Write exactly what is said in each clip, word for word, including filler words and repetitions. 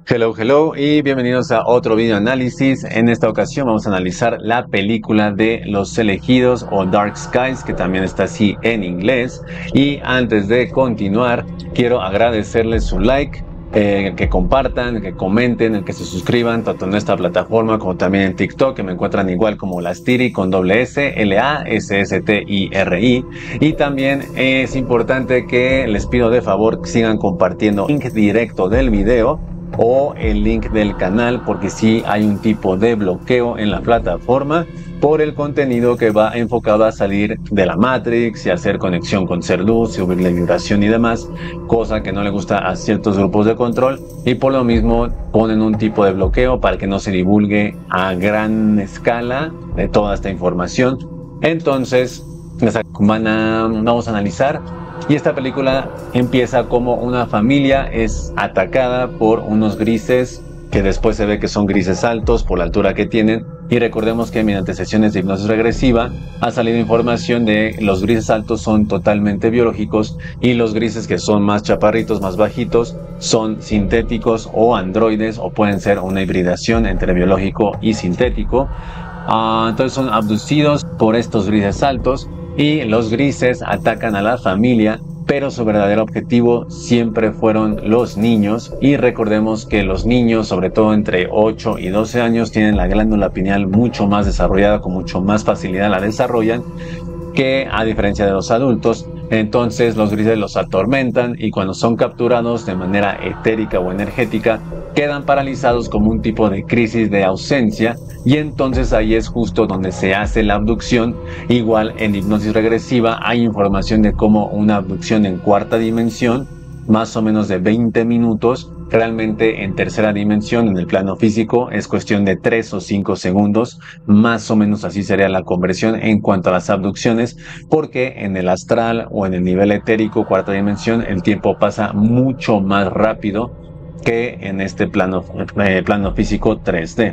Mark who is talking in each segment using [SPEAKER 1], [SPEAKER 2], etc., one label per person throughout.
[SPEAKER 1] Hello, hello y bienvenidos a otro video análisis. En esta ocasión vamos a analizar la película de Los Elegidos o Dark Skies, que también está así en inglés. Y antes de continuar, quiero agradecerles su like, eh, que compartan, que comenten, que se suscriban tanto en esta plataforma como también en TikTok, que me encuentran igual como Lastiri con doble S, L A S S T I R I. Y también es importante que les pido de favor que sigan compartiendo el link directo del video o el link del canal, porque sí hay un tipo de bloqueo en la plataforma por el contenido que va enfocado a salir de la Matrix y hacer conexión con ser luz, subirle vibración y demás, cosa que no le gusta a ciertos grupos de control, y por lo mismo ponen un tipo de bloqueo para que no se divulgue a gran escala de toda esta información. Entonces van a, vamos a analizar. Y esta película empieza como una familia es atacada por unos grises que después se ve que son grises altos por la altura que tienen. Y recordemos que mediante sesiones de hipnosis regresiva ha salido información de los grises altos son totalmente biológicos y los grises que son más chaparritos, más bajitos, son sintéticos o androides, o pueden ser una hibridación entre biológico y sintético. Uh, entonces son abducidos por estos grises altos. Y los grises atacan a la familia, pero su verdadero objetivo siempre fueron los niños. Y recordemos que los niños, sobre todo entre ocho y doce años, tienen la glándula pineal mucho más desarrollada, con mucho más facilidad la desarrollan, que a diferencia de los adultos. Entonces los grises los atormentan y cuando son capturados de manera etérica o energética, quedan paralizados como un tipo de crisis de ausencia, y entonces ahí es justo donde se hace la abducción. Igual en hipnosis regresiva hay información de cómo una abducción en cuarta dimensión, más o menos de veinte minutos, realmente en tercera dimensión, en el plano físico, es cuestión de tres o cinco segundos, más o menos así sería la conversión en cuanto a las abducciones, porque en el astral o en el nivel etérico, cuarta dimensión, el tiempo pasa mucho más rápido que en este plano, eh, plano físico tres D.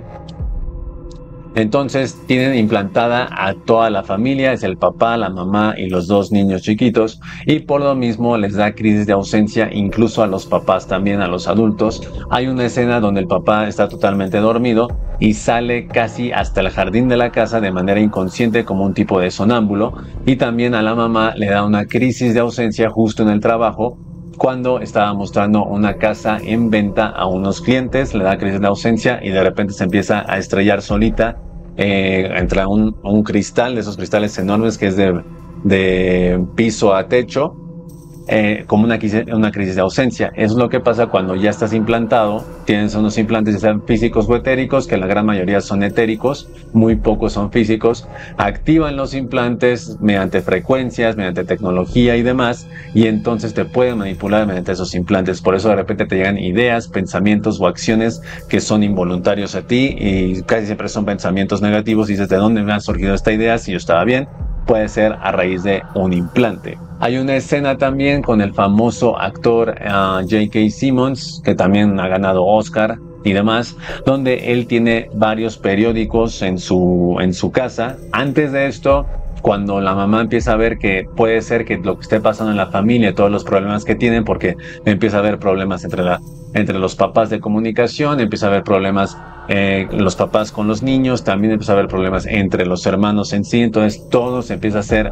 [SPEAKER 1] Entonces tienen implantada a toda la familia, es el papá, la mamá y los dos niños chiquitos, y por lo mismo les da crisis de ausencia incluso a los papás, también a los adultos. Hay una escena donde el papá está totalmente dormido y sale casi hasta el jardín de la casa de manera inconsciente como un tipo de sonámbulo, y también a la mamá le da una crisis de ausencia justo en el trabajo, cuando estaba mostrando una casa en venta a unos clientes. Le da crisis de ausencia y de repente se empieza a estrellar solita eh, entre un, un cristal, de esos cristales enormes que es de, de piso a techo, eh, como una, una crisis de ausencia. Eso es lo que pasa cuando ya estás implantado. Tienes unos implantes, ya sean físicos o etéricos, que la gran mayoría son etéricos, muy pocos son físicos. Activan los implantes mediante frecuencias, mediante tecnología y demás, y entonces te pueden manipular mediante esos implantes. Por eso de repente te llegan ideas, pensamientos o acciones que son involuntarios a ti, y casi siempre son pensamientos negativos. Y dices, ¿de dónde me ha surgido esta idea si yo estaba bien? Puede ser a raíz de un implante. Hay una escena también con el famoso actor uh, J K Simmons, que también ha ganado Oscar y demás, donde él tiene varios periódicos en su, en su casa. Antes de esto, cuando la mamá empieza a ver que puede ser que lo que esté pasando en la familia, todos los problemas que tienen, porque empieza a haber problemas entre, la, entre los papás de comunicación, empieza a haber problemas eh, los papás con los niños, también empieza a haber problemas entre los hermanos en sí. Entonces todo se empieza a hacer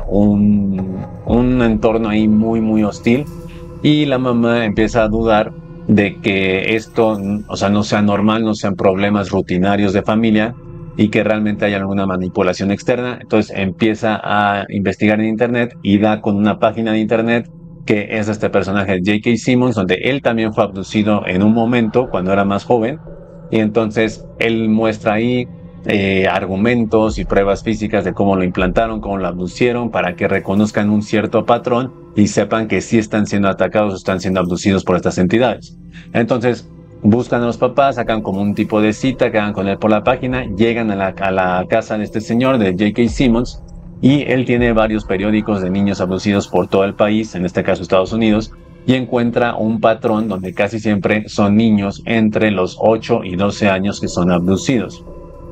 [SPEAKER 1] un, un entorno ahí muy muy hostil, y la mamá empieza a dudar de que esto, o sea, no sea normal, no sean problemas rutinarios de familia, y que realmente hay alguna manipulación externa. Entonces empieza a investigar en internet y da con una página de internet que es este personaje J K Simmons, donde él también fue abducido en un momento cuando era más joven, y entonces él muestra ahí eh, argumentos y pruebas físicas de cómo lo implantaron, cómo lo abducieron, para que reconozcan un cierto patrón y sepan que sí están siendo atacados o están siendo abducidos por estas entidades. Entonces buscan a los papás, sacan como un tipo de cita, quedan con él por la página, llegan a la, a la casa de este señor, de J K Simmons, y él tiene varios periódicos de niños abducidos por todo el país, en este caso Estados Unidos, y encuentra un patrón donde casi siempre son niños entre los ocho y doce años que son abducidos.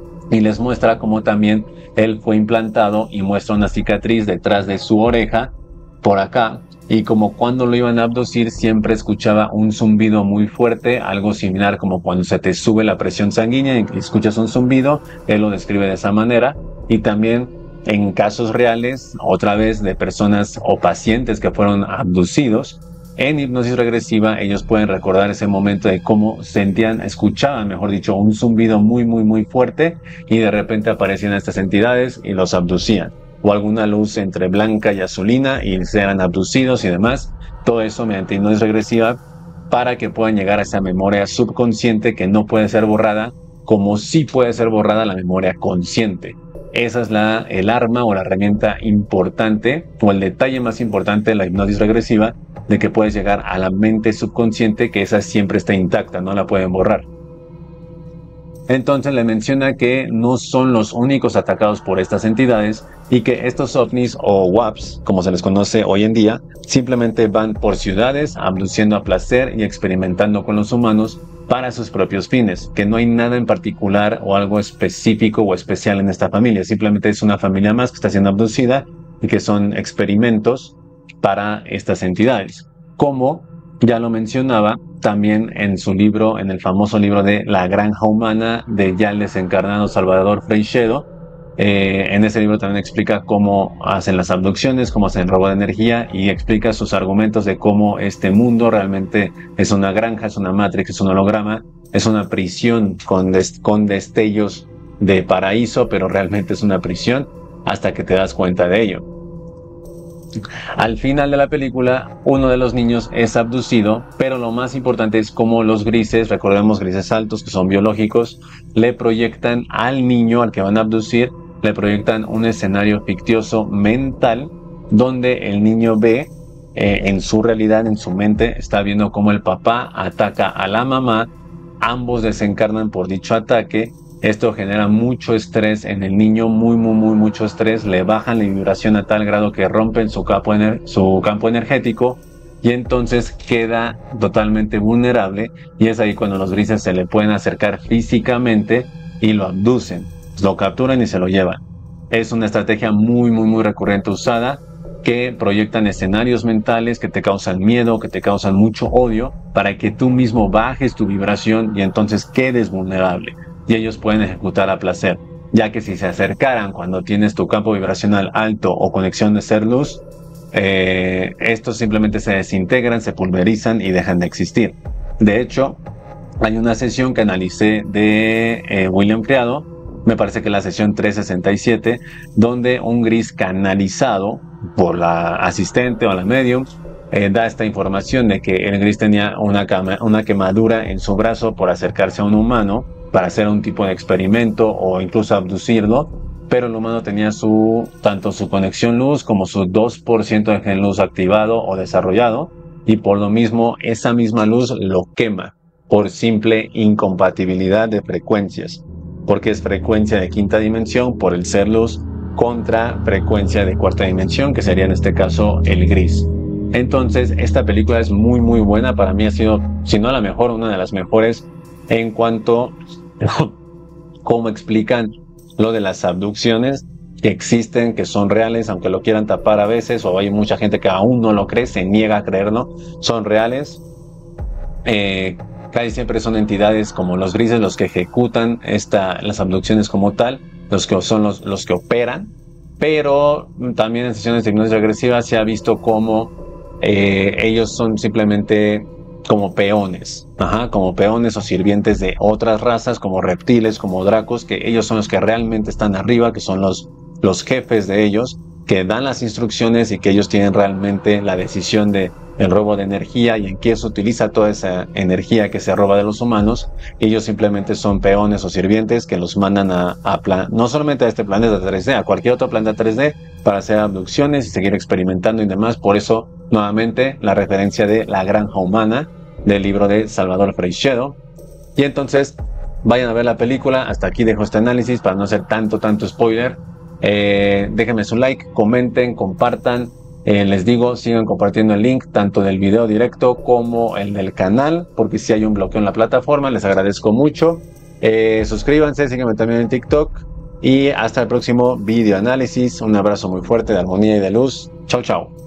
[SPEAKER 1] Y les muestra cómo también él fue implantado, y muestra una cicatriz detrás de su oreja, por acá, y como cuando lo iban a abducir siempre escuchaba un zumbido muy fuerte, algo similar como cuando se te sube la presión sanguínea y escuchas un zumbido. Él lo describe de esa manera. Y también en casos reales, otra vez de personas o pacientes que fueron abducidos, en hipnosis regresiva ellos pueden recordar ese momento de cómo sentían, escuchaban, mejor dicho, un zumbido muy muy muy fuerte y de repente aparecían estas entidades y los abducían, o alguna luz entre blanca y azulina y eran abducidos y demás. Todo eso mediante hipnosis regresiva para que puedan llegar a esa memoria subconsciente que no puede ser borrada, como sí puede ser borrada la memoria consciente. Esa es la, el arma o la herramienta importante o el detalle más importante de la hipnosis regresiva, de que puedes llegar a la mente subconsciente, que esa siempre está intacta, no la pueden borrar. Entonces le menciona que no son los únicos atacados por estas entidades y que estos ovnis o W A Ps, como se les conoce hoy en día, simplemente van por ciudades abduciendo a placer y experimentando con los humanos para sus propios fines, que no hay nada en particular o algo específico o especial en esta familia, simplemente es una familia más que está siendo abducida y que son experimentos para estas entidades. Como ya lo mencionaba también en su libro, en el famoso libro de La Granja Humana de ya el desencarnado Salvador Freixedo. Eh, en ese libro también explica cómo hacen las abducciones, cómo hacen el robo de energía y explica sus argumentos de cómo este mundo realmente es una granja, es una matrix, es un holograma, es una prisión con, des con destellos de paraíso, pero realmente es una prisión hasta que te das cuenta de ello. Al final de la película, uno de los niños es abducido, pero lo más importante es cómo los grises, recordemos grises altos que son biológicos, le proyectan al niño, al que van a abducir, le proyectan un escenario fictioso mental donde el niño ve, eh, en su realidad, en su mente, está viendo cómo el papá ataca a la mamá, ambos desencarnan por dicho ataque. Esto genera mucho estrés en el niño, muy, muy, muy, mucho estrés. Le bajan la vibración a tal grado que rompen su campo, su campo energético y entonces queda totalmente vulnerable. Y es ahí cuando los grises se le pueden acercar físicamente y lo abducen, lo capturan y se lo llevan. Es una estrategia muy, muy, muy recurrente usada, que proyectan escenarios mentales que te causan miedo, que te causan mucho odio, para que tú mismo bajes tu vibración y entonces quedes vulnerable. Y ellos pueden ejecutar a placer, ya que si se acercaran cuando tienes tu campo vibracional alto o conexión de ser luz, eh, estos simplemente se desintegran, se pulverizan y dejan de existir. De hecho, hay una sesión que analicé de eh, William Criado, me parece que la sesión trescientos sesenta y siete, donde un gris canalizado por la asistente o la medium eh, da esta información de que el gris tenía una, una quemadura en su brazo por acercarse a un humano para hacer un tipo de experimento o incluso abducirlo, pero el humano tenía su, tanto su conexión luz como su dos por ciento de gen luz activado o desarrollado, y por lo mismo esa misma luz lo quema por simple incompatibilidad de frecuencias, porque es frecuencia de quinta dimensión por el ser luz contra frecuencia de cuarta dimensión, que sería en este caso el gris. Entonces esta película es muy muy buena, para mí ha sido, si no la mejor, una de las mejores en cuanto a cómo explican lo de las abducciones, que existen, que son reales, aunque lo quieran tapar a veces, o hay mucha gente que aún no lo cree, se niega a creerlo, son reales. Eh, casi siempre son entidades como los grises los que ejecutan esta, las abducciones como tal, los que son los, los que operan, pero también en sesiones de hipnosis regresiva se ha visto como eh, ellos son simplemente como peones, ajá, como peones o sirvientes de otras razas, como reptiles, como dracos, que ellos son los que realmente están arriba, que son los, los jefes de ellos, que dan las instrucciones y que ellos tienen realmente la decisión de el robo de energía y en qué se utiliza toda esa energía que se roba de los humanos. Ellos simplemente son peones o sirvientes que los mandan a, a plan, no solamente a este planeta tres D, a cualquier otro planeta tres D para hacer abducciones y seguir experimentando y demás. Por eso, nuevamente, la referencia de La Granja Humana del libro de Salvador Freixedo. Y entonces, vayan a ver la película. Hasta aquí dejo este análisis para no hacer tanto, tanto spoiler. Eh, déjenme su like, comenten, compartan. Eh, les digo, sigan compartiendo el link tanto del video directo como el del canal, porque si hay un bloqueo en la plataforma, les agradezco mucho. Eh, suscríbanse, síganme también en TikTok y hasta el próximo video análisis. Un abrazo muy fuerte de armonía y de luz. Chao, chao.